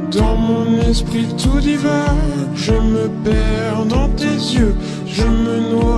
Dans mon esprit tout divague, je me perds dans tes yeux, je me noie